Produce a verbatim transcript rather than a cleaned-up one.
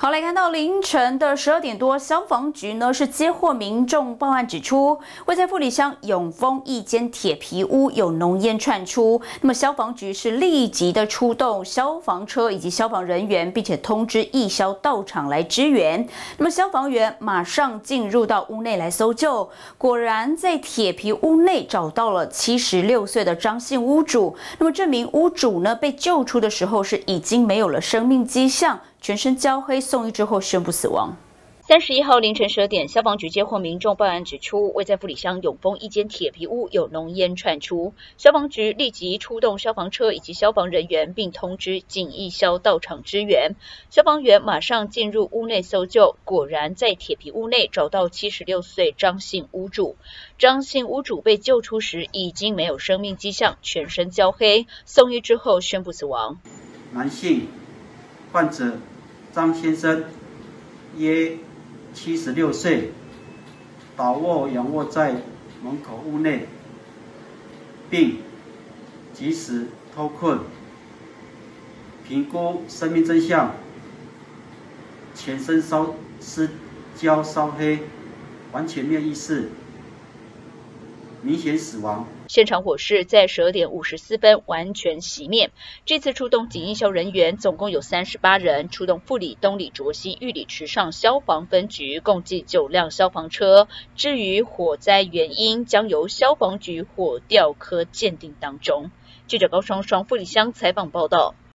好，来看到凌晨的十二点多，消防局呢是接获民众报案，指出位在富里乡永丰一间铁皮屋有浓烟窜出。那么消防局是立即的出动消防车以及消防人员，并且通知义消到场来支援。那么消防员马上进入到屋内来搜救，果然在铁皮屋内找到了七十六岁的张姓屋主。那么这名屋主呢被救出的时候是已经没有了生命迹象。 全身焦黑，送医之后宣布死亡。 三十一号凌晨十二点，消防局接获民众报案，指出位在富里乡永丰一间铁皮屋有浓烟窜出，消防局立即出动消防车以及消防人员，并通知警义消到场支援。消防员马上进入屋内搜救，果然在铁皮屋内找到七十六岁张姓屋主。张姓屋主被救出时已经没有生命迹象，全身焦黑，送医之后宣布死亡。 男性。 患者张先生约七十六岁，倒卧仰卧在门口屋内，并及时脱困。评估生命真相，全身烧失焦烧黑，完全没有意识，明显死亡。 现场火势在十二点五十四分完全熄灭。这次出动警义消人员总共有三十八人，出动富里、东里、卓溪、玉里、池上消防分局，共计九辆消防车。至于火灾原因，将由消防局火调科鉴定当中。记者高双双富里乡采访报道。